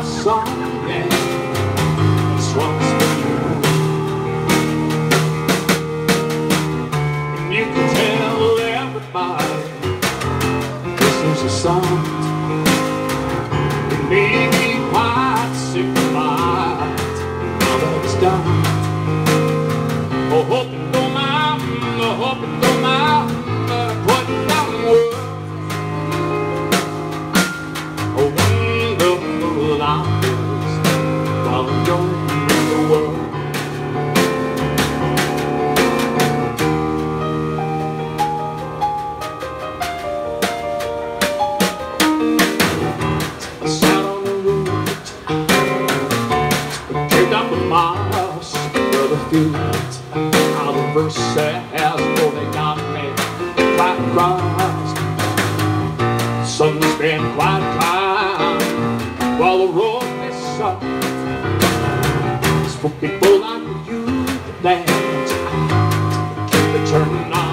song, yeah, this one's for you. And you can tell everybody this is a song. It made me quite sick to my heart now that it's done. Oh, hope you don't mind, oh, hope you don't mind, but I put down the words. Oh, wonderful hours while you're in the world. I sat on the roof, came down the miles, where the fields how the verse says, oh, they got me quite crossed. Sun's been quite kind while the road is soft. It's for people like you to dance, keep it turning on.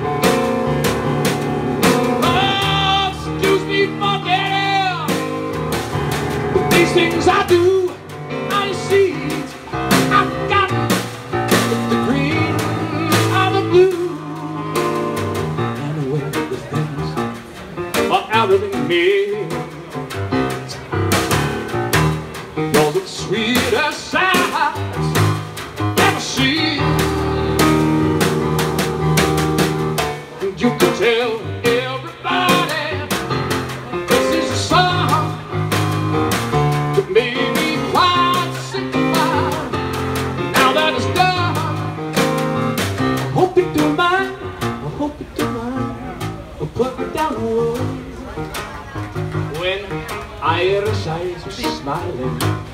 Oh, excuse me for getting, but these things I do, I see. I've got the green and the blue, and the way the things are out of me. You're the sweetest eyes ever seen. And you can tell everybody this is a song that made me quite sick to my heart. Now that it's done, I hope you don't mind, I hope you don't mind, I'll put me down the road. When Irish eyes are smiling,